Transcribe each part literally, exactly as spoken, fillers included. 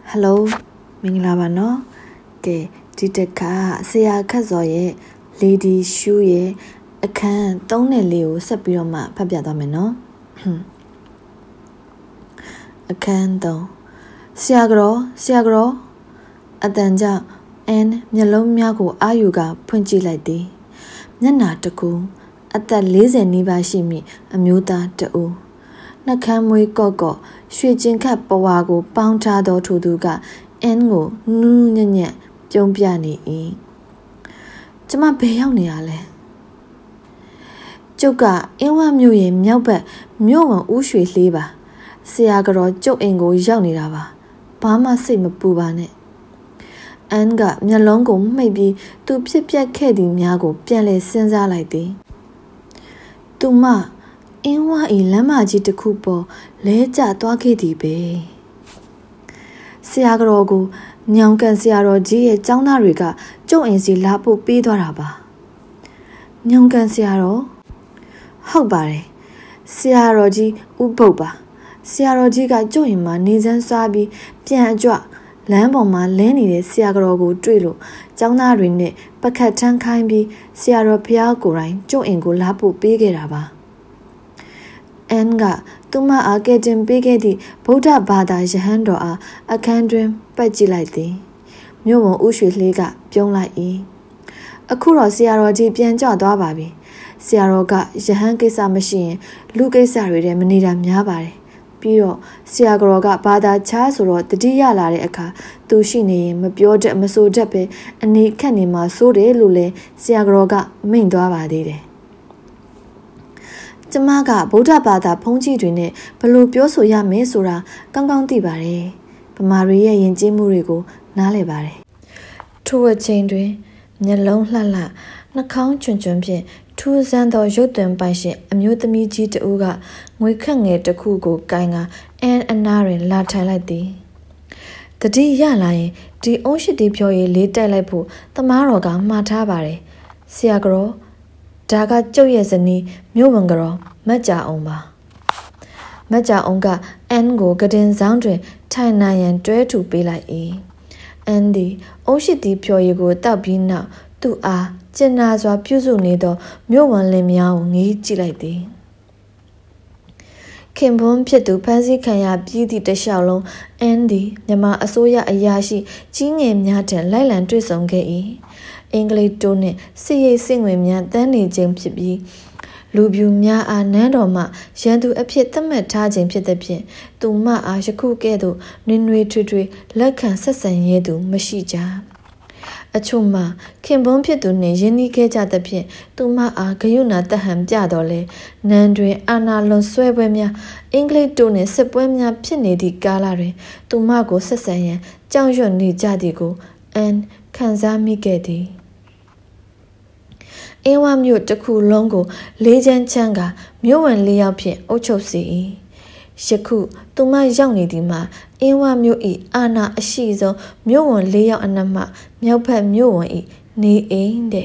Hello မင်္ဂလာပါနော်ကဲဒီတခါဆရာခတ်စော်ရဲ့ Lady Shoe ရဲ့အခန်းသုံးနဲ့လေးကိုဆက်ပြီးတော့မှဖတ်ပြသွားမယ်နော်အခန်းသုံးဆရာကြောဆရာကြောအတန်ကြောင့်အန်မျက်လုံးများကိုအာယူကဖွင့်ကြည့်လိုက်သည်မျက်နှာတစ်ခုအသက်၄၀နီးပါးရှိမိအမျိုးသားတဦးနှကမ်းမွေးကော့ကော့ရွှေကျင်ခတ်ပဝါကိုပေါင်းထားသောထိုသူကအန်ကိုနူးနူးညံ့ညံ့ပြုံးပြနေ၏ကျမဘယ်ရောက်နေရလဲကျုပ်ကအင်းဝမြို့ရဲ့မြောက်ဘက်မြို့ဝင်ဦးရွှေလေးပါဆရာကတော့ကျုပ်အိမ်ကိုရောက်နေတာပါဘာမှစိတ်မပူပါနဲ့အန်ကမျက်လုံးကိုမှိတ်ပြီးသူဖြစ်ပျက်ခဲ့သည်များကိုပြန်လဲစဉ်းစားလိုက်သည်သူမအင်းဝဤလမ်းမကြီးတစ်ခုပေါ်လဲကျသွားခဲ့သည်ပဲဆရာတော်ကိုညောင်ကန်ဆရာတော်ကြီးရဲ့ကျောင်းသားတွေကကျုပ်အိမ်စီလာဖို့ပေးသွားတာပါညောင်ကန်ဆရာတော်ဟုတ်ပါတယ်ဆရာတော်ကြီးဥပုပ်ပါဆရာတော်ကြီးကကျုပ်အိမ်မှာနေစမ်းစားပြီးပြန်အကြွလမ်းပေါ်မှာလဲနေတဲ့ဆရာတော်ကိုတွေ့လို့ကျောင်းသားတွေနဲ့ပကတ်ထန်းခိုင်းပြီးဆရာတော်ဖျားကိုယ်တိုင်ကျုပ်အိမ်ကိုလာဖို့ပေးခဲ့တာပါအန်ကသူမအားကဲတင်ပေးခဲ့သည့်ဗုဒ္ဓဘာသာယဟန်တော်အားအခန်းတွင်ပတ်ကြည့်လိုက်သည်မြို့ဝန်ဦးရွှေလေးကပြုံးလိုက်၏အခုတော့ဆရာတော်ကြီးပြန်ကြွသွားပါပြီဆရာတော်ကယဟန်ကိစ္စမရှိရင်လူကိစ္စတွေထဲမနေတာများပါတယ်ပြီးတော့ဆရာတော်ကဘာသာချားဆိုတော့တတိယလာတဲ့အခါသူရှိနေရင်မပြောတတ်မဆိုတတ်ပဲအနေခက်နေမှာစိုးတယ်လို့လဲဆရာတော်ကမိန့်သွားပါသေးတယ်ကျမကဗုဒ္ဓဘာသာဘုန်းကြီးတွေနဲ့ဘလို့ပြောဆိုရမယ်ဆိုတာကောင်းကောင်းသိပါတယ်ဗမာတွေရဲ့ယဉ်ကျေးမှုတွေကိုနားလည်ပါတယ်ထိုအချိန်တွင်မျက်လုံးလှလှနှာခေါင်းချွန်ချွန်ဖြင့်ထူးဆန်းသောရုပ်သွင်းပိုင်ရှင်အမျိုးသမီးကြီးတဦးကငွေခက်ငယ်တစ်ခုကိုကိုင်ကအန်အနာတွင်လာထိုင်လိုက်သည်တတိရလာရင်ဒီအုံးရှိတီဖြော်ရည်လေးတိုက်လိုက်ဖို့သမားတော်ကမှားထားပါတယ်ဆရာကြောဒါကကျုပ်ရဲ့ဇနီးမြို့ဝင်ကြောမတ်ကြအောင်ပါမတ်ကြအောင်ကအန်ကိုကတင်ဆောင်တွင်ထိုင်နိုင်ရန်တွဲထူပေးလိုက်၏အန်ဒီအုံးရှိတီဖြော်ရည်ကိုတောက်ပြီးနောက်သူ့အားကျင်နာစွာပြုစုနေသောမြို့ဝင်လင်များကိုငေးကြည့်လိုက်သည်ခင်ပွန်းဖြစ်သူဖမ်းဆီးခံရပြီးသည့်တလျှောက်လုံးအန်ဒီမြန်မာအစိုးရအရာရှိကြီးငယ်များထံလိုက်လံတွေ့ဆုံခဲ့၏အင်္ဂလိပ်တိုးနှင့်စစ်ရေးစစ်ငွေများတန်းနေခြင်းဖြစ်ပြီးလူပြူများအားနန်းတော်မှရန်သူအဖြစ်သတ်မှတ်ထားခြင်းဖြစ်သဖြင့်သူမအားယခုကဲ့သို့နှွေနှွေထွေထွေလက်ခံဆက်ဆံရဲသူမရှိကြအချို့မှခင်ပွန်းဖြစ်သူနှင့်ယဉ်နီးခဲ့ကြသဖြင့်သူမအားဂယုဏတဟန်ပြတော်လဲနန်းတွင်အာဏာလွန်ဆွဲပွဲများအင်္ဂလိပ်တိုးနှင့်စစ်ပွဲများဖြစ်နေသည့်ကာလတွင်သူမကိုဆက်ဆံရန်ကြောက်ရွံ့နေကြသည်ကိုအန်ခံစားမိခဲ့သည်အင်းဝမြို့တစ်ခုလုံးကိုလေးချမ်းချမ်းကမြို့ဝင်လေးယောက်ဖြင့်အုပ်ချုပ်စီ၏ယခုသူမရောက်နေသည်မှာအင်းဝမြို့၏အာဏာအရှိဆုံးမြို့ဝင်လေးယောက်အနက်မှမြောက်ဘက်မြို့ဝင်၏နေအိမ်တဲ့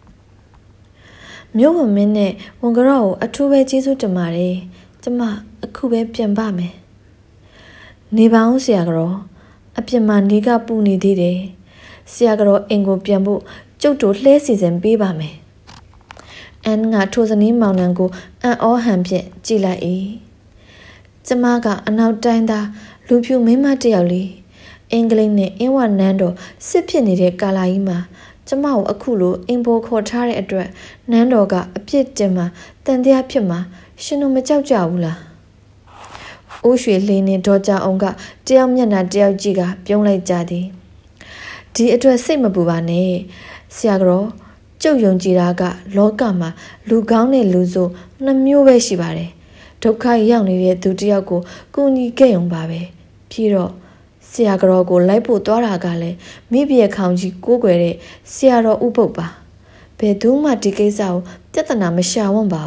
မြို့ဝင်မင်းနဲ့ဝန်ကရော့ကိုအထူးပဲကျေးဇူးတင်ပါတယ်ကျမအခုပဲပြန်ပါမယ်နေပါဦးဆရာကတော့အပြင်မှာနေကပူနေသေးတယ်ဆရာကတော့အိမ်ကိုပြန်ဖို့ကျုပ်တို့လှဲစီစဉ်ပေးပါမယ်အန်ကထိုဇနီးမောင်နှံကိုအန်ဩဟန်ဖြင့်ကြည်လိုက်၏ကျမကအနောက်တိုင်းသားလူဖြူမိန်းမတစ်ယောက်လေးအင်္ဂလိပ်နဲ့အင်းဝနန်းတော်စစ်ဖြစ်နေတဲ့ကာလာကြီးမှာကျမကိုအခုလိုအင်ပိုခေါ်ထားတဲ့အတွက်နန်းတော်ကအပြစ်တင်မှာတန်တရားဖြစ်မှာရှင်တို့မကြောက်ကြဘူးလားဦးရွှေလေးနဲ့ဒေါ်ကြအောင်ကတယောက်မျက်နှာတယောက်ကြည့်ကပြုံးလိုက်ကြသည်ဒီအတွက်စိတ်မပူပါနဲ့ဆရာတော်ကျုပ်ယုံကြည်တာကလောကမှာလူကောင်းတဲ့လူဆိုနှမျိုးပဲရှိပါတယ်ဒုက္ခရောက်နေတဲ့သူတယောက်ကိုကူညီခဲ့ရုံပါပဲပြီးတော့ဆရာတော်ကိုလိုက်ဖို့သွားတာကလည်းမိဘရဲ့ခေါင်းကြီးကိုးကွယ်တဲ့ဆရာတော်ဥပုပ်ပါဘယ်သူမှဒီကိစ္စကိုပြဿနာမရှာဝံ့ပါ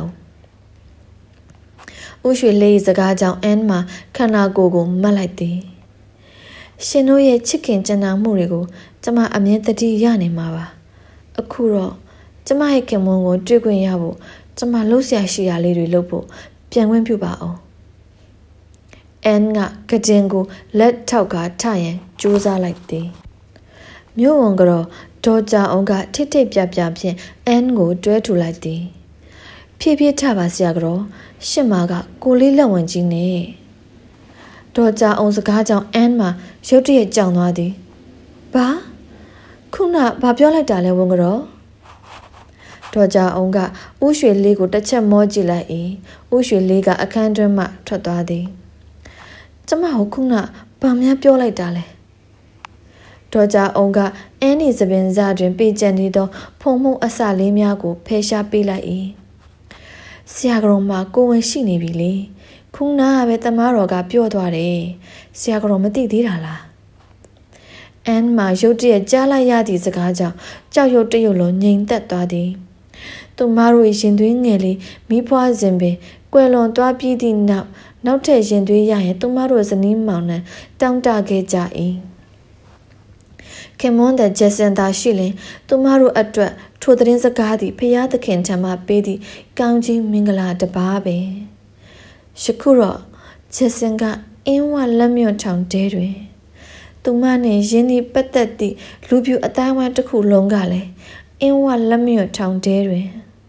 ဘူးဦးရွှေလေးစကားကြောင့်အန်မှာခန္ဓာကိုယ်ကိုမတ်လိုက်သည်ရှင်တို့ရဲ့ချစ်ခင်ကြံ့နာမှုတွေကိုကျမအမြဲတတိရနေမှာပါအခုတော့ကျမရဲ့ခင်မွန်းကိုတွေ့ခွင့်ရဖို့ကျမလှုပ်ရှားရှိရလေးတွေလုပ်ဖို့ပြန်ခွင့်ပြုပါအောင်အန်ကကဒင်ကိုလက်ထောက်ကထရန်ကြိုးစားလိုက်သည်မြို့ဝန်ကတော့ဒေါ်ကြအောင်ကထိထိပြပြဖြင့်အန်ကိုတွဲထူလိုက်သည်ဖြည်းဖြည်းထပါဆရာကတော့ရှစ်မာကကိုလေးလက်ဝင်ကြီးနဲ့ဒေါ်ကြအောင်စကားကြောင့်အန်မှာရုတ်တရက်ကြောင်သွားသည်ဘာခုနဘာပြောလိုက်တာလဲဝန်ကတော့ဒေါ်ကြအောင်ကဥရွှေလေးကိုတစ်ချက်မောကြည့်လိုက်၏ဥရွှေလေးကအခန်းတွင်းမှထွက်သွားသည်ကျမကိုခုနဘာများပြောလိုက်တာလဲဒေါ်ကြအောင်ကအန်နီစပင်စားတွင်ပေကျန်နေသောဖုံမှုအစလေးများကိုဖယ်ရှားပေးလိုက်၏ဆရာကောင်မကိုဝင်ရှိနေပြီလေခုနကပဲတမားတော်ကပြောသွားတယ်ဆရာကောင်မသိသေးတာလားအန်မှာရုတ်တရက်ကြားလိုက်ရသည့်စကားကြောင့်ကြောက်ရွံ့တရွတ်လုံးငြိမ်သက်သွားသည်သူမတို့ရင်သွေးငယ်လေးမိဖွားစဉ်ပင်ကွယ်လွန်သွားပြီးသည့်နောက်နောက်ထပ်ရင်သွေးရရင်သူမတို့ဇနီးမောင်နှံတောင်းတခဲ့ကြ၏ခင်မွန်းတဲ့ဂျက်စင်သာရှိလင်သူမတို့အတွက်ထိုသတင်းစကားသည်ဖျားသခင်ထံမှပေးသည့်ကောင်းကြီးမင်္ဂလာတပါးပဲယခုတော့ဂျက်စင်ကအင်းဝလက်မြွတ်ထောင်တဲတွင်သူမနှင့်ရင်းနှီးပတ်သက်သည့်လူပြူအတိုင်းဝိုင်းတစ်ခုလုံးကလည်းအင်းဝလက်မြွတ်ထောင်တဲတွင်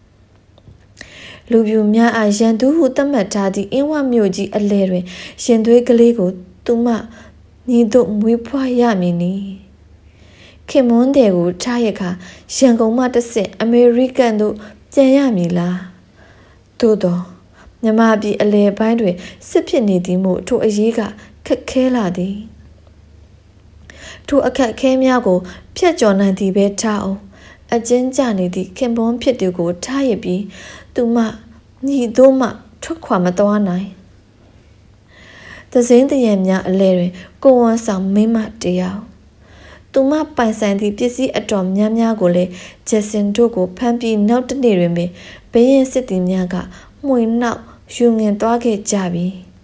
လူပြူများအားရန်သူဟုသတ်မှတ်ထားသည့်အင်းဝမြို့ကြီးအလဲတွင်ရှင်သွေးကလေးကိုသူမညီတို့မွေးဖွားရမည်နီခင်မွန်းတဲ့ကိုထားရခါရန်ကုန်မှတစ်ဆင့်အမေရိကန်တို့ပြန်ရမည်လားသို့တော့မြမပြည်အလဲပိုင်းတွင်စစ်ဖြစ်နေသည်မို့ထိုအရေးကခက်ခဲလာသည်ထိုအခက်ခဲများကိုဖျက်ကျော်နိုင်သည်ပဲထားအောင်အကျဉ်းကျနေသည့်ခင်ပွန်းဖြစ်သူကိုထားရပြီးသူမညီတို့မှထွက်ခွာမသွားနိုင်သစင်းတရံများအလဲတွင်ကိုဝန်ဆောင်မိမတယောက်သူမပိုင်ဆိုင်သည့်ပစ္စည်းအတော်များများကိုလည်းဂျက်စင်တို့ကိုဖမ်းပြီးနောက်တစ်နေ့တွင်ပင်ဘင်းရင်စစ်သည်များကမှွေနောက်ယူငင်သွားခဲ့ကြပြီ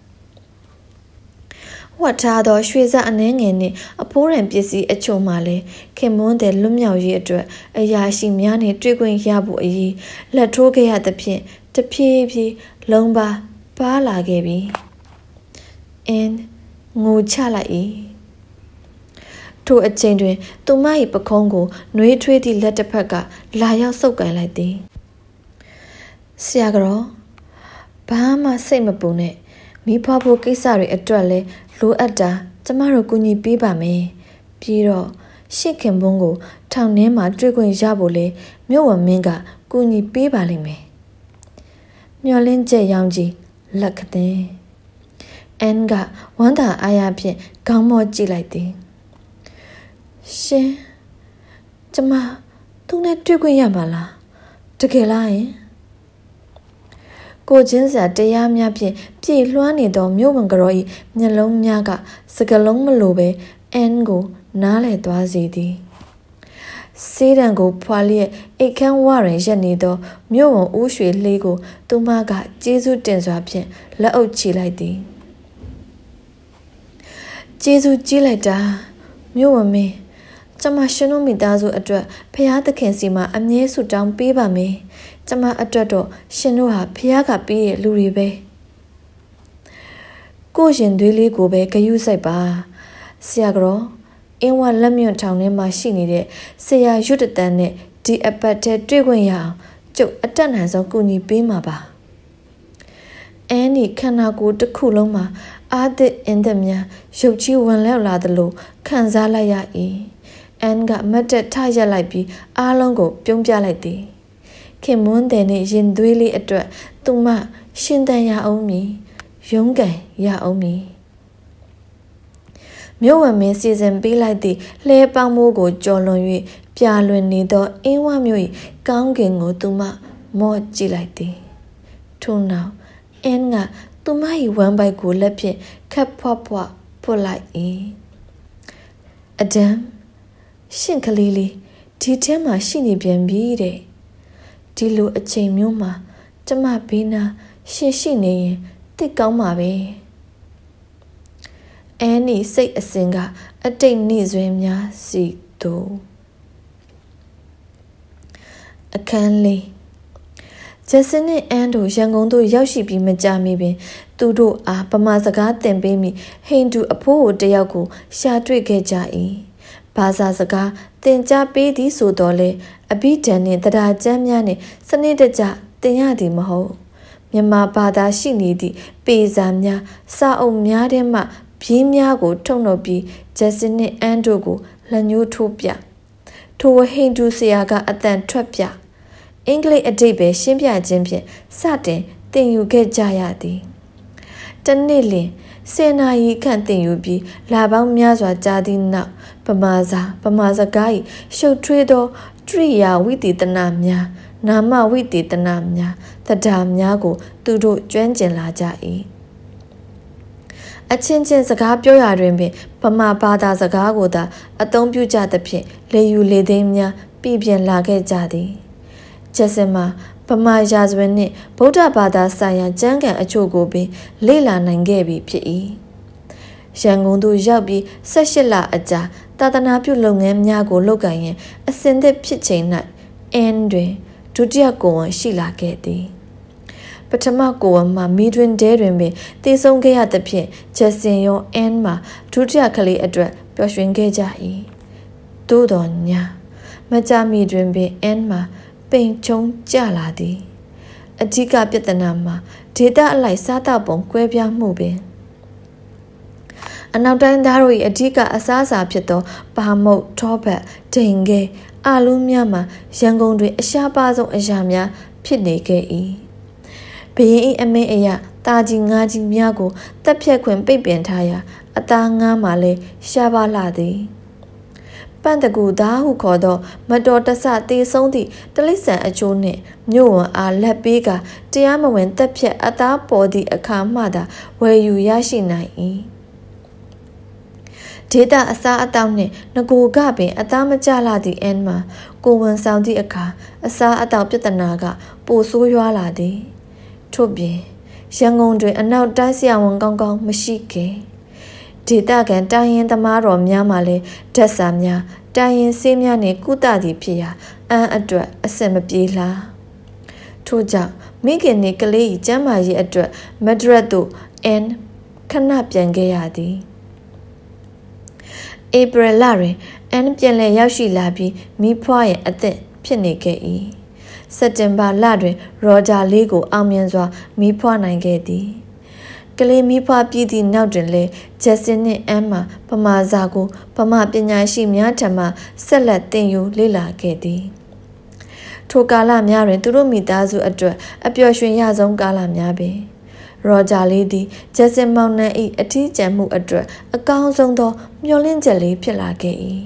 ဝတ်ထားသောရွှေစအနှဲငယ်နှင့်အဖိုးရံပစ္စည်းအချို့မှလည်းခင်မွန်းတဲ့လွတ်မြောက်ရေးအတွက်အရာရှိများနှင့်တွေ့ခွင့်ရဖို့အရေးလက်ထိုးခဲ့ရသဖြင့်တဖြည်းဖြည်းလုံးပါပါလာခဲ့ပြီအင်းငိုချလိုက်၏ထိုအချိန်တွင်သူမ၏ပခုံးကိုနှွေးထွေးသည့်လက်တစ်ဖက်ကလာရောက်ဆုပ်ကန်လိုက်သည်ဆရာကတော့ဘာမှစိတ်မပူနဲ့မိဖွားဖို့ကိစ္စတွေအတွက်လဲလိုအပ်တာကျမတို့ကူညီပေးပါမယ်ပြီးတော့ရှစ်ခင်ပွန်းကိုထောင်ထဲမှာတွေ့ခွင့်ရဖို့လဲမြို့ဝန်မင်းကကူညီပေးပါလိမ့်မယ်မျောလင်းချက်ရောင်ကြီးလက်ကတဲ့အန်ကဝမ်းသာအားရဖြင့်ခေါင်းမော့ကြည့်လိုက်သည်ရှင်ကျမသူနဲ့တွေ့ခွင့်ရမှာလားတကယ်လားယင်ကိုချင်းစာတရားများဖြင့်ပြေလွှမ်းနေသောမြို့ဝန်ကတော်၏မျက်လုံးများကစကလုံးမလိုပဲအန်ကိုနားလည်သွားစေသည်စေးတံကိုဖွာလျက်အိတ်ခမ်းဝရင်ရက်နေသောမြို့ဝန်ဦးရွှေလေးကိုသူမကကျေးဇူးတင်စွာဖြင့်လက်အုပ်ချီလိုက်သည်ကျေးဇူးကြီးလိုက်တာမြို့ဝန်မင်းကျမရှင်တို့မိသားစုအတွက်ဖျားသခင်စီမှာအမြဲဆုတောင်းပေးပါမယ်ကျမအတွက်တော့ရှင်တို့ဟာဖျားကပေးရဲ့လူတွေပဲကိုရှင်သွေးလေးကိုပဲဂယုစိုက်ပါဆရာကတော့အင်းဝလက်မြွတ်ထောင်ထဲမှာရှိနေတဲ့ဆရာရွတ်တန်နဲ့ဒီအပတ်ထဲတွေ့ခွင့်ရအောင်ကျုပ်အတက်နိုင်ဆုံးကူညီပေးမှာပါအန်ဒီခန္ဓာကိုယ်တစ်ခုလုံးမှာအာသစ်အင်းသက်များရုပ်ချီးဝင်လောက်လာသလိုခံစားလိုက်ရ၏အန်ကမတ်တက်ထရက်လိုက်ပြီးအားလုံးကိုပြုံးပြလိုက်သည်ခင်မွန်းတဲ့နဲ့ရင်သွေးလေးအတွက်သူမရှင်တန်ရအောင်မည်ရုံးကန်ရအောင်မည်မြို့ဝန်မင်းစီစဉ်ပေးလိုက်သည့်လှဲပေါင်းမိုးကိုကြော်လွန်၍ပြာလွင်နေသောအင်းဝမြို့၏ကောင်းကင်ကိုသူမမော့ကြည့်လိုက်သည်ထို့နောက်အင်းကသူမ၏ဝမ်းပိုက်ကိုလက်ဖြင့်ခပ်ဖွားဖွားဖွတ်လိုက်၏အဒမ်ရှင်ကလေးလေးဒီထဲမှာရှိနေပြန်ပြီတဲ့ဒီလိုအချိန်မျိုးမှာကျမဘေးနာရှင်ရှိနေရင်သိကောင်းမှာပဲအန်နီစိတ်အစဉ်ကအတိတ်နှိစွဲများစီတို့အခန်းလေးဂျက်ဆင်နှင့်အန်တို့ရန်ကုန်သို့ရောက်ရှိပြီးမကြာမီပင်သူတို့အားဗမာစကားသင်ပေးမိဟိန္ဒူအဖိုးကိုတယောက်ကိုရှာတွေ့ခဲ့ကြ၏ဘာသာစကားသင်ကြားပေးသည်ဆိုတော့လေအဘိဓမ္မာနှင့်တရားကျမ်းများနှင့်စနစ်တကျသင်ရသည်မဟုတ်မြန်မာဘာသာရှိနေသည့်ပေစာများစာအုပ်များထဲမှပြင်းများကိုထုတ်နှုတ်ပြီးဂျက်ဆင်နှင့်အန်တို့ကိုလက်ညှိုးထိုးပြထိုဟိန္ဒူဆရာကအတန်ထွက်ပြအင်္ဂလိပ်အဓိပ္ပာယ်ရှင်းပြခြင်းဖြင့်စတင်သင်ယူခဲ့ကြရသည်တနေ့လင်ဆယ်နာရီခန့်သင်ယူပြီးလာပေါင်းများစွာကြာသည့်နောက်ဗမာစာဗမာစကား၏ရှုပ်ထွေးသောတရိယာဝိသေသနာများနာမဝိသေသနာများသဒ္ဒါများကိုသူတို့ကျွမ်းကျင်လာကြ၏အချင်းချင်းစကားပြောရာတွင်ပင်ဗမာဘာသာစကားကိုသာအသုံးပြုကြသဖြင့်လေယူလေသိမ်းများပြည်ပြင်းလာခဲ့ကြသည်ဂျက်ဆင်မှာဗမာရာဇဝင်နှင့်ဗုဒ္ဓဘာသာဆိုင်ရာကျမ်းဂန်အချို့ကိုပင်လေ့လာနိုင်ခဲ့ပြီဖြစ်၏ရန်ကုန်သို့ရောက်ပြီး၁၈လအကြာသာသနာပြုလုပ်ငန်းများကိုလုပ်ကိုင်ရန်အစဉ်သစ်ဖြစ်ချိန်၌အန်တွင်ဒုတိယကိုဝန်ရှိလာခဲ့သည်ပထမကိုဝန်မှာမီတွင်တဲတွင်ပင်တည်ဆုံခဲ့ရသဖြင့်ဂျက်ဆင်ရောအန်မှာဒုတိယကလေးအတွက်ပျော်ရွှင်ခဲ့ကြ၏သို့တော်ညာမကြာမီတွင်ပင်အန်မှာပိန်ချုံကြလာသည်အဓိကပြဿနာမှာဒေတာအလိုက်စားတောက်ပုံကွဲပြားမှုပင်အနောက်တိုင်းသားတို့၏အဓိကအစားအစာဖြစ်သောပါမုတ်ထောပတ်ဒိန်ကဲအာလူးများမှာရန်ကုန်တွင်အရှားပါဆုံးအရာများဖြစ်နေခဲ့၏ဘရင်၏အမင်းအရာတာကြီးငါးကြီးများကိုတပ်ဖြတ်ခွင့်ပိတ်ပင်ထားရာအသားငါးမှလည်းရှားပါလာသည်ပန့်တကူသားဟုခေါ်သောမတော်တဆတေဆုံးသည့်တလိဆန်အချိုးနှင့်မြို့ဝန်အားလက်ပေးကတရားမဝင်တပ်ဖြတ်အသားပေါ်သည့်အခါမှသာဝယ်ယူရရှိနိုင်၏ဒေတာအစားအသောက်နှင့်ငကိုကပင်အသားမကျလာသည့်အန်မှာကိုဝန်ဆောင်သည့်အခါအစားအသောက်ပြဿနာကပိုဆိုးရွားလာသည်ထို့ပြင်ရန်ကုန်တွင်အနောက်တိုင်းဆရာဝန်ကောင်းကောင်းမရှိခဲ့ဒေတာကန်တိုင်းရင်သမားတော်များမှလည်းဓာတ်စာများတိုင်းရင်ဆေးများနှင့်ကုသသည်ဖြစ်ရာအန်အတွက်အဆင်မပြေလားထို့ကြောင့်မိခင်နှင့်ကလေး၏ကျန်းမာရေးအတွက်မဒရက်သို့အန်ခဏပြန်ခဲ့ရသည်ဧပြီလတွင်အန်ပြန်လည်ရောက်ရှိလာပြီးမိဖွားရဲ့အသက်ဖြစ်နေခဲ့၏စက်တင်ဘာလတွင်ရော်ဂျာလေးကိုအောင်မြင်စွာမိဖွားနိုင်ခဲ့သည်ကလေးမိဖွားပြီးသည့်နောက်တွင်လည်းဂျက်ဆင်နှင့်အန်မှာဗမာစာကိုဗမာပညာရှိများထံမှဆက်လက်သင်ယူလေ့လာခဲ့သည်ထိုကာလများတွင်သူတို့မိသားစုအတွက်အပျော်ရွှင်ရဆုံးကာလများပင်ရော်ဂျာလေးသည်ဂျက်ဆင်မောင်နှံ၏အထီးကျန်မှုအတွက်အကောင်းဆုံးသောမျှော်လင့်ချက်လေးဖြစ်လာခဲ့၏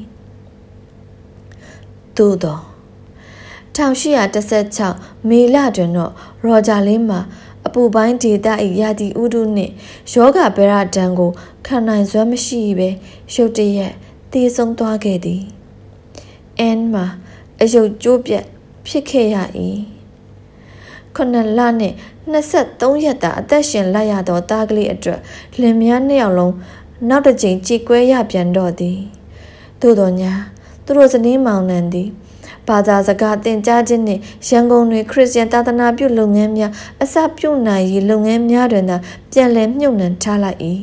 သို့သော၁၈၁၆မေလတွင်တော့ရော်ဂျာလေးမှာအပူပိုင်းဒေတာ၏ရာသီဥတုနှင့်ယောဂဗေဒဒဏ်ကိုခံနိုင်စွမ်းမရှိဘဲရုတ်တရက်သေဆုံးသွားခဲ့သည်အန်မှာအယုတ်ကျိုးပြတ်ဖြစ်ခဲ့ရ၏ခုနှစ်လနှင့်နှစ်ဆသုံးရက်သာအသက်ရှင်လိုက်ရသောသားကလေးအတွက်လင်မယားနှစ်ယောက်လုံးနောက်တစ်ကြိမ်ကြေကွဲရပြန်တော့သည်သို့တော်ညာသူတို့ဇနီးမောင်နှံသည်ဘာသာစကားသင်ကြားခြင်းနှင့်ရန်ကုန်တွင်ခရစ်ယာန်သာသနာပြုလုပ်ငန်းများအစပြုနိုင်ရေးလုပ်ငန်းများတွင်သာပြန်လည်မြှုပ်နှံထားလိုက်၏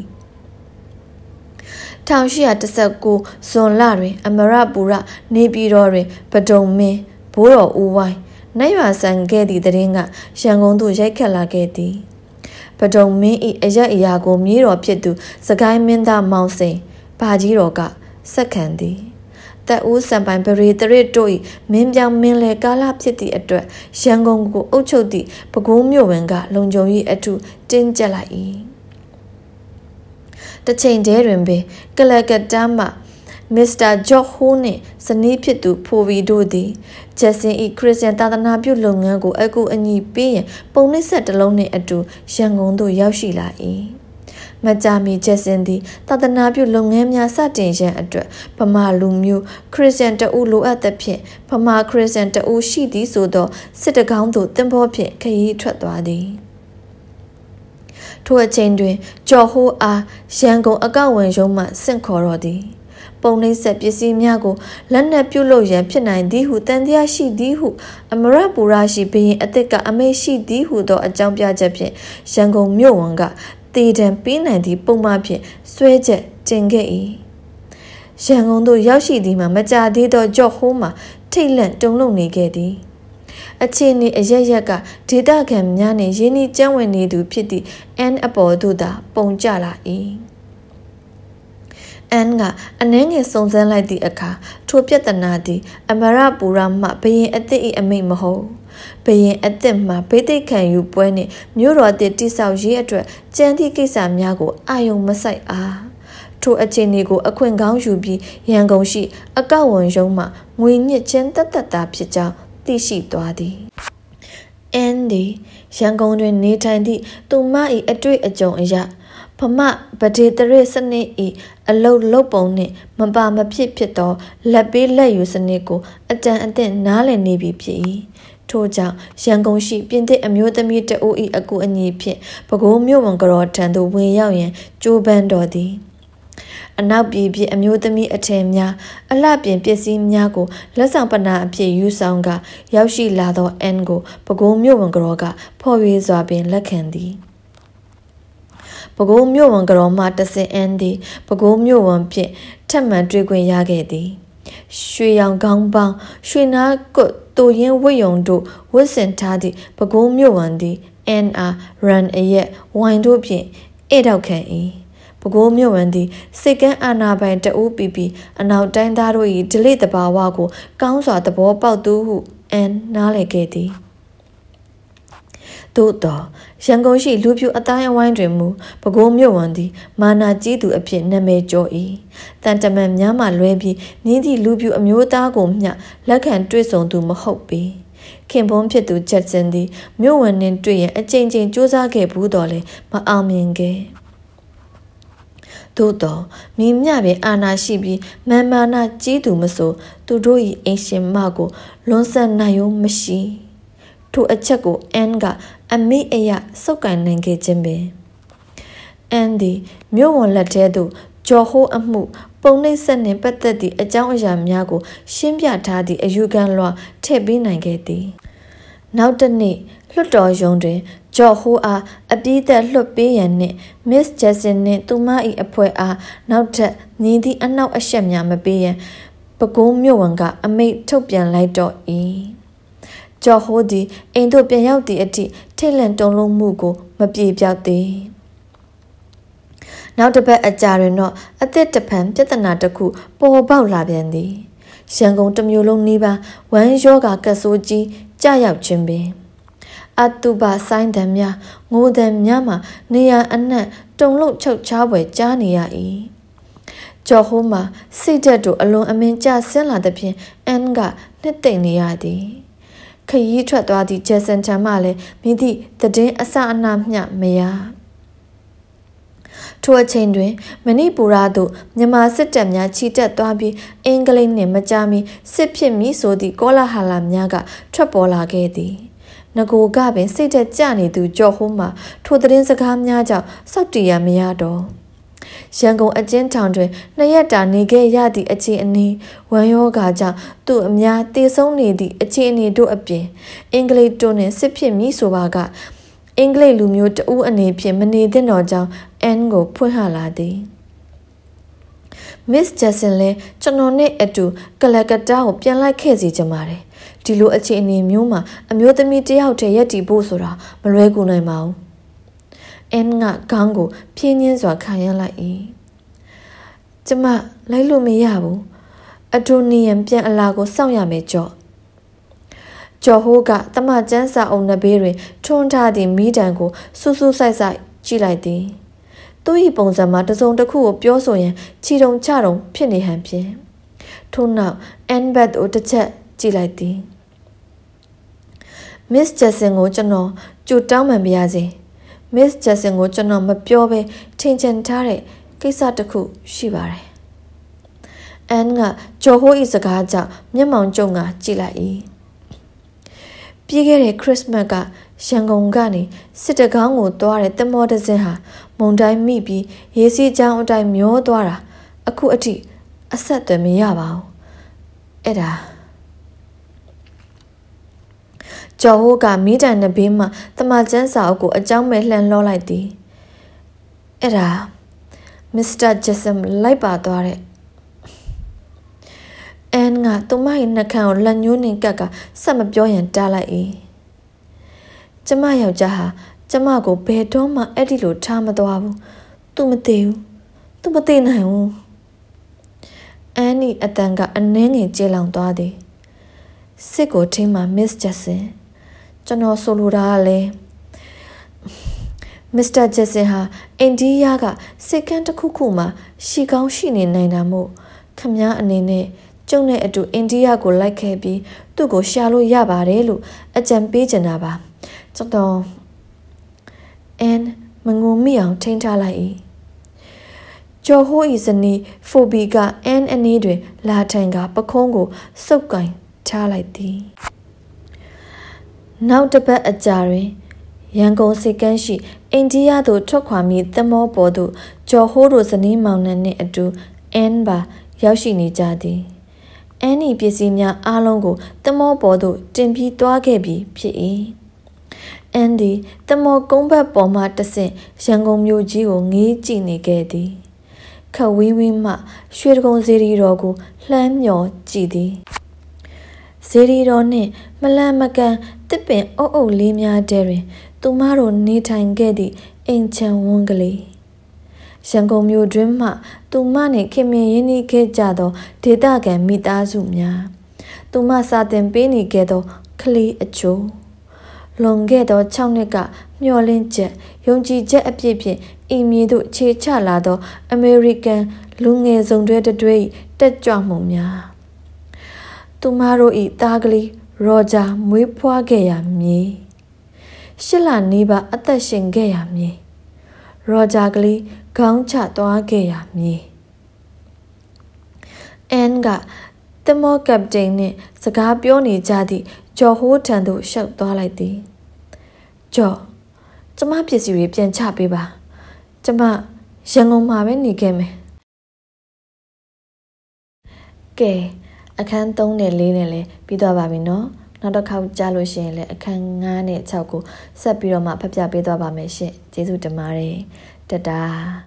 ၁၈၁၉ဇွန်လတွင်အမရပူရနေပြည်တော်တွင်ပဒုံမင်းဘိုးတော်ဦးဝိုင်းနိုင်ရွာဆန်ခဲ့သည့်သတင်းကရန်ကုန်သို့ရိုက်ခတ်လာခဲ့သည်ပဒုံမင်း၏အရက်အရာကိုမြေတော်ဖြစ်သူစကိုင်းမင်းသားမောင်စိန်ဘာကြီးတော်ကဆက်ခံသည်တပ်ဦးစံပိုင်ပရိသရစ်တို့၏မင်းပြောင်မင်းလဲကာလဖြစ်သည့်အတွက်ရန်ကုန်ကိုအုပ်ချုပ်သည့်ပဲခူးမြို့ဝင်ကလုံခြုံရေးအထူးတင်းကျပ်လိုက်၏တချိန်တည်းတွင်ပင်ကလကတ္တာမှမစ္စတာဂျော့ဟိုးနှင့်ဇနီးဖြစ်သူဖိုဗီတို့သည်ဂျက်ဆင်၏ခရစ်ယာန်သာသနာပြုလုပ်ငန်းကိုအကူအညီပေးရန်ပုံနှိပ်ဆက်တစ်လုံးနှင့်အတူရန်ကုန်သို့ရောက်ရှိလာ၏မကြာမီဂျက်ဆင်သည်သာသနာပြုလုပ်ငန်းများစတင်ရန်အတွက်ဗမာလူမျိုးခရစ်ယာန်တအုပ်လိုအပ်သဖြင့်ဗမာခရစ်ယာန်တအုပ်ရှိသည်ဆိုသောစစ်တကောင်းသို့သင်္ဘောဖြင့်ခရီးထွက်သွားသည်ထိုအချိန်တွင်ဂျော်ဟိုးအားရန်ကုန်အကောက်ဝင်ရုံးမှဆင့်ခေါ်တော်သည်ပုံနှိပ်ဆက်ပစ္စည်းများကိုလက်နက်ပြုတ်လို့ရန်ဖြစ်နိုင်သည်ဟုတန်တရားရှိသည်ဟုအမရပူရာရှိဘရင်အသစ်ကအမိန့်ရှိသည်ဟုသောအကြောင်းပြချက်ဖြင့်ရန်ကုန်မြို့ဝန်ကတည်တံပေးနိုင်သည့်ပုံမှန်ဖြင့်ဆွဲချက်တင်ခဲ့၏ရန်ကုန်သို့ရောက်ရှိသည်မှာမကြာသေးသောကြော့ဟိုးမှာထိတ်လန့်တုန်လှုပ်နေခဲ့သည်အခြေအနေအရရက်ကဒေတာခံများနှင့်ရင်းနှီးကျန်းဝင်နေသူဖြစ်သည့်အန်အပေါ်သို့သာပုံကျလာ၏အန်ကအနှဲငယ်စုံစမ်းလိုက်သည့်အခါထိုပြဿနာသည်အမရပူရမှဘရင်အသစ်၏အမိန့်မဟုတ်ဘရင်အသစ်မှဗိသိက်ခံယူပွဲနှင့်မြို့တော်သစ်တိဆောက်ရေးအတွက်ကြံသည့်ကိစ္စများကိုအာယုံမဆိုင်အားထိုအခြေအနေကိုအခွင့်ကောင်းယူပြီးရန်ကုန်ရှိအကောက်ဝန်ရုံးမှငွေညစ်ချင်းတသက်တာဖြစ်ကြောင်းသိရှိသွားသည်အန်ဒီရန်ကုန်တွင်နေထိုင်သည့်သူမ၏အတွေ့အကြုံအရဖမဗဒေတရစနစ်၏အလုတ်လုတ်ပုံနှင့်မပါမဖြစ်ဖြစ်သောလက်ပေးလက်ယူစနစ်ကိုအတန်အသင့်နားလည်နေပြီဖြစ်၏ထို့ကြောင့်ရန်ကုန်ရှိပြင်သစ်အမျိုးသမီးတဦး၏အကူအညီဖြင့်ပဲခူးမြို့ဝန်ကတော်ထံသို့ဝင်ရောက်ရန်ကြိုးပမ်းတော်သည်အနောက်ပြည်ပြည်အမျိုးသမီးအထည်များအလှပြင်ပစ္စည်းများကိုလက်ဆောင်ပဏာအဖြစ်ယူဆောင်ကရောက်ရှိလာသောအန်ကိုပဲခူးမြို့ဝန်ကတော်ကဖော်ရွေစွာပင်လက်ခံသည်ပဲခူးမြို့ဝန်ကတော်မှတဆင်အန်သည်ပဲခူးမြို့ဝန်ဖြင့်ထပ်မံတွေ့ခွင့်ရခဲ့သည်ရွှေရောင်ကောင်းပေါင်းရွှေနာကွတ်တူရင်ဝတ်ယုံတို့ဝတ်ဆင်ထားသည့်ပဲခူးမြို့ဝန်သည်အန်အာရန်အရက်ဝိုင်တို့ဖြင့်ဧတောက်ခံ၏ပဲခူးမြို့ဝန်သည်စိတ်ကန်းအာနာပိုင်တဦးပီပီအနောက်တိုင်းသားတို့၏ဒလိတဘာဝကိုကောင်းစွာသဘောပေါက်သူဟုအန်နားလည်ခဲ့သည်သို့သောရန်ကုန်ရှိလူပြူအတိုင်းအဝိုင်းတွင်မူပဲခူးမြို့ဝန်သည်မာနာကြီးသူအဖြစ်နာမည်ကျော်၏တန်တမန်များမှလွဲပြီးမြင်းသည့်လူပြူအမျိုးသားကိုမျှလက်ခံတွေ့ဆုံသူမဟုတ်ပေခင်ပွန်းဖြစ်သူချက်စင်သည်မြို့ဝန်နှင့်တွေ့ရန်အကြိမ်ကြိမ်ကြိုးစားခဲ့ဘူးတော်လဲမအောင်မြင်ခဲ့သို့သောမိမျှပင်အာနာရှိပြီးမန်မာနာကြီးသူမဆိုသူတို့၏အင်ရှင်မကိုလွန်ဆန်နိုင်ရုံမရှိထိုအချက်ကိုအန်ကအမိအယစုပ်ကန်နိုင်ခဲ့ခြင်းပင်အန်သည်မြို့ဝန်လက်ထဲသို့ကြော်ဟိုးအမှုပုံနှိပ်ဆက်နှင့်ပတ်သက်သည့်အကြောင်းအရာများကိုရှင်းပြထားသည့်အယူခံလွှာထည့်ပေးနိုင်ခဲ့သည်နောက်တစ်နေ့လွှတ်တော်ရုံးတွင်ကြော်ဟိုးအားအပြည့်သက်လွှတ်ပေးရန်နှင့်မစ္စဂျက်ဆင်နှင့်သူမ၏အဖွဲ့အားနောက်ထပ်ညီသည့်အနောက်အရှက်များမပေးရန်ပဲခူးမြို့ဝန်ကအမိန့်ထုတ်ပြန်လိုက်တော့၏ကြော်ဟိုးသည်အိမ်သို့ပြန်ရောက်သည့်အထိထိတ်လန့်တုန်လှုပ်မှုကိုမပြေပြောက်သည်နောက်တစ်ပတ်အကြာတွင်တော့အသစ်တဖန်ပြဿနာတစ်ခုပေါ်ပေါက်လာပြန်သည်ရန်ကုန်တစ်မျိုးလုံးနီးပါးဝမ်းရောဂါကဆိုးကြီးကြရောက်ခြင်းပင်အတုပဆိုင်တံများငိုတံများမှနေရအနှံ့တုံလုံးချုပ်ချားပွဲကြားနေရ၏ကြော်ဟိုးမှာစိတ်ဓာတ်တို့အလွန်အမင်းကျဆင်းလာသဖြင့်အန်ကနှစ်သိမ့်နေရသည်ခရီးထွက်သွားသည့်ဂျက်ဆန်ချန်မှလည်းမိသည့်သတင်းအစအနမျှမရထိုအချိန်တွင်မဏိပူရသို့မြန်မာစစ်တပ်များချီတက်သွားပြီးအင်္ဂလိပ်နှင့်မကြာမီစစ်ဖြစ်မည်ဆိုသည့်ကောလာဟလများကထွက်ပေါ်လာခဲ့သည်ငကိုကပင်စိတ်သက်ကြနေသူကြော်ဟိုးမှထိုသတင်းစကားများကြောင့်စောက်တည်ရမရတော့ရန်ကုန်အကျဉ်းထောင်တွင်နှစ်ရက်တာနေခဲ့ရသည့်အခြေအနေဝမ်းရောဂါကြောင့်သူ့အများတည်ဆုံးနေသည့်အခြေအနေတို့အပြင်အင်္ဂလိပ်တို့နှင့်စစ်ဖြစ်မည်ဆိုပါကအင်္ဂလိပ်လူမျိုးတဦးအနေဖြင့်မနေသင့်တော့ကြောင်းအန်ကိုဖွင့်ဟလာသည်မစ္စဂျက်ဆင်လည်းကျွန်တော်နဲ့အတူကလကတ္တာကိုပြန်လိုက်ခဲ့စီကြပါတယ်ဒီလိုအခြေအနေမျိုးမှာအမျိုးသမီးတယောက်တည်းရက်တည်ဖို့ဆိုတာမလွဲကူနိုင်ပါဘူးအန်ကခေါင်းကိုဖြင်းညင်းစွာခံရလိုက်၏ကျမလိုက်လို့မရဘူးအဒိုနီယံပြန်အလာကိုစောင့်ရမယ်ကြော့ကျော်ဟိုးကတမကျန်းစာအုံနဘေးတွင်ထွန်းထားသည့်မိတံကိုစူးစူးဆိုင်ဆိုင်ကြည့်လိုက်သည်သူ၏ပုံစံမှာတစုံတစ်ခုကိုပြောဆိုရင်ခြေတုံချတုံဖြစ်နေဟန်ဖြင့်ထို့နောက်အန်ဘတ်ကိုတစ်ချက်ကြည့်လိုက်သည်မစ္စဂျက်ဆင်ကိုကျွန်တော်ကြိုတောင်းပန်ပါရစေမစ္စဂျက်ဆင်ကိုကျွန်တော်မပြောဘဲထင်ချင်ထားတဲ့ကိစ္စတစ်ခုရှိပါတယ်အန်ကကျော်ဟိုး၏စကားကြောင့်မျက်မှောင်ကျုံကကြည့်လိုက်၏ပြီးခဲ့တဲ့ခရစ်စမတ်ကရန်ကုန်ကနေစစ်တကောင်းကိုသွားတဲ့တမောတစင်းဟာမုန်တိုင်းမိပြီးရေစီးချောင်းအတိုင်းမျောသွားတာအခုအထိအဆက်အသွယ်မရပါဘူးအဲ့ဒါကျော်ဟိုးကမိတိုင်နှစ်ဘေးမှတမချန်းစာအုပ်ကိုအကြောင်းမဲ့လှန်လောလိုက်သည်အဲ့ဒါမစ္စတာဂျက်ဆမ်လိုက်ပါသွားတဲ့အန်ကသူမရဲ့နှာခမ်းကိုလက်ညှိုးနှင်ကပ်ကဆက်မပြောရင်တားလိုက်၏ကျမယောက်ျားဟာကျမကိုဘယ်တော့မှအဲ့ဒီလိုထားမသွားဘူးသူမသိဘူးသူမသိနိုင်ဘူးအန်နီအတန်ကအနှင်းငယ်ကျေလောင်သွားသည်စစ်ကိုထိမှမစ္စဂျက်ဆင်ကျွန်တော်ဆိုလိုတာကလည်းမစ္စတာဂျက်ဆင်ဟာအိန္ဒိယကစစ်ကမ်းတစ်ခုခုမှာရှီကောင်းရှိနေနိုင်တာမို့ခမည်းအနေနဲ့ကျုံနဲ့အတူအိန္ဒိယကိုလိုက်ခဲ့ပြီးသူ့ကိုရှာလို့ရပါတယ်လို့အကြံပေးချင်တာပါကျွန်တော်အန်မငုံမိအောင်ထိန်းထားလိုက်၏ကျော်ဟိုးဤဇနီးဖိုဘီကအန်အနေတွင်လာထိုင်ကပခုံးကိုစုပ်ကင်ထားလိုက်သည်နောက်တစ်ပတ်အကြာတွင်ရန်ကုန်စစ်ကမ်းရှိအိန္ဒိယသို့ထွက်ခွာမည့်သမောပေါ်သို့ကျော်ဟိုးတို့ဇနီးမောင်နှံနှင့်အတူအန်ပါရောက်ရှိနေကြသည်အန်ဤပစ္စည်းများအားလုံးကိုသမောပေါ်သို့တင်ပြီးသွားခဲ့ပြီးဖြစ်၏အန်ဒီသမောကုန်းဘက်ပေါ်မှတဆင့်ရန်ကုန်မြို့ကြီးကိုငေးကြည့်နေခဲ့သည်ခဝီးဝီးမှရွှေတကုံစေရီတော်ကိုလှမ်းမြော်ကြည့်သည်စေရီတော်နှင့်မလန့်မကန့်တစ်ပင်အုပ်အုပ်လေးများတဲတွင်သူမတို့နေထိုင်ခဲ့သည့်အိမ်ချမ်းဝန်းကလေးရန်ကုန်မြို့တွင်မှသူမနှင့်ခင်မင်ရင်းနှီးခဲ့ကြသောဒေသခံမိသားစုများသူမစာတင်ပေးနေခဲ့သောကလေးအချို့လွန်ခဲ့သော၆နှစ်ကမျှော်လင့်ချက်ယုံကြည်ချက်အပြည့်ဖြင့်ဤမြေသို့ခြေချလာသောအမေရိကန်လူငယ်စုံတွဲတွဲ၏တက်ကြွမှုများသူမတို့၏သားကလေးရောဂျာမွေးဖွားခဲ့ရမည်ရှစ်လနီးပါးအသက်ရှင်ခဲ့ရမည်ရောဂျာကလေးခေါင်းချသွားခဲ့ရမည်အန်ကတမောကပတိန်နှင့်စကားပြောနေကြသည့်ဂျော်ဟိုးထံသို့ရှောက်သွားလိုက်သည်ဂျော်ကျမပစ္စည်းတွေပြန်ချပေးပါကျမရန်ကုန်မှာပဲနေခဲ့မယ်ကဲအခန်းသုံးနဲ့လေးနဲ့လည်းပြီးသွားပါပြီနော်နောက်တစ်ခေါက်ကြားလို့ရှိရင်လည်းအခန်းငါးနဲ့၆ကိုဆက်ပြီးတော့မှဖတ်ပြပေးသွားပါမယ်ရှင်ကျေးဇူးတင်ပါတယ်တတာ